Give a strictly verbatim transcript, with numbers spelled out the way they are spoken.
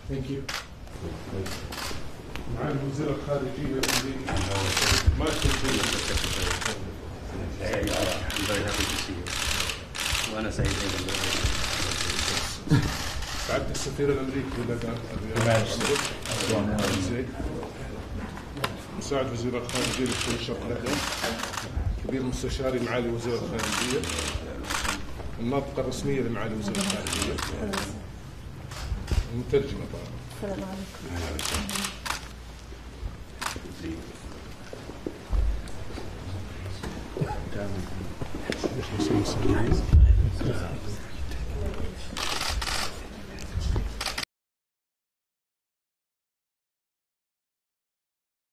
Thank you. معالي وزير الخارجية الأمريكي مايك بومبيو. I'm very happy to see you. وأنا سعيد أيضا. سعادة السفير الأمريكي لدى مساعد وزير الخارجية لشؤون الشرق الأوسط، كبير مستشاري معالي وزير الخارجية، الناطقة الرسمية لمعالي وزير الخارجية، المترجمة طبعا. السلام عليكم.